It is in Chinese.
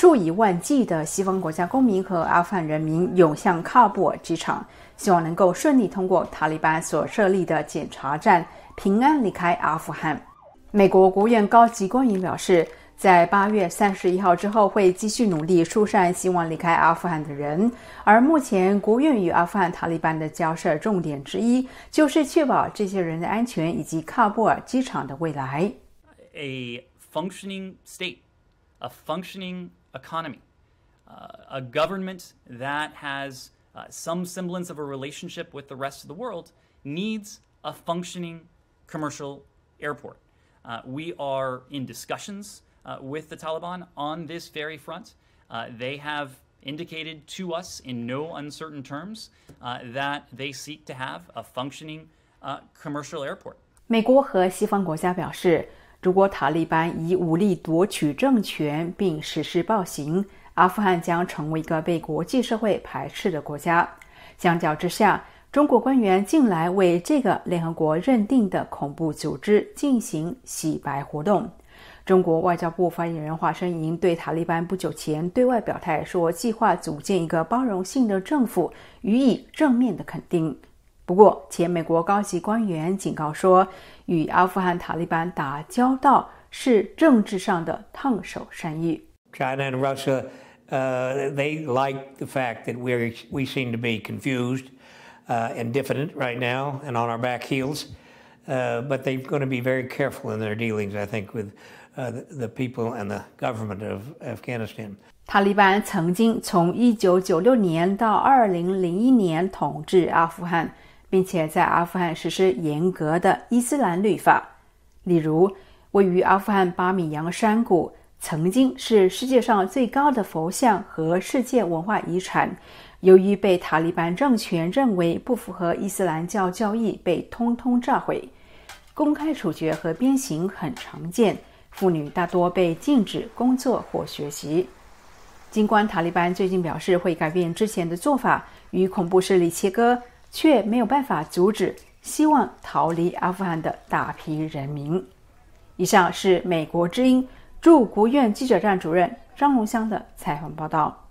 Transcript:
数以万计的西方国家公民和阿富汗人民涌向喀布尔机场，希望能够顺利通过塔利班所设立的检查站，平安离开阿富汗。美国国务院高级官员表示，在8月31号之后会继续努力疏散希望离开阿富汗的人，而目前国务院与阿富汗塔利班的交涉重点之一就是确保这些人的安全以及喀布尔机场的未来。 A functioning state, a functioning economy, a government that has some semblance of a relationship with the rest of the world needs a functioning commercial airport. We are in discussions with the Taliban on this very front. They have indicated to us in no uncertain terms that they seek to have a functioning commercial airport. 美国和西方国家表示，如果塔利班以武力夺取政权并实施暴行，阿富汗将成为一个被国际社会排斥的国家。相较之下，中国官员近来为这个联合国认定的恐怖组织进行洗白活动。中国外交部发言人华春莹对塔利班不久前对外表态说计划组建一个包容性的政府予以正面的肯定。不过，前美国高级官员警告说，与阿富汗塔利班打交道是政治上的烫手山芋。 China and Russia, they like the fact that we seem to be confused and diffident right now and on our back heels, but they're going to be very careful in their dealings, I think, with the people and the government of Afghanistan. 塔利班曾经从1996年到2001年统治阿富汗，并且在阿富汗实施严格的伊斯兰律法。例如，位于阿富汗巴米扬山谷曾经是世界上最高的佛像和世界文化遗产，由于被塔利班政权认为不符合伊斯兰教教义，被通通炸毁。公开处决和鞭刑很常见，妇女大多被禁止工作或学习。尽管塔利班最近表示会改变之前的做法，与恐怖势力切割，却没有办法阻止希望逃离阿富汗的大批人民。以上是美国之音驻国务院记者站主任张龙香的采访报道。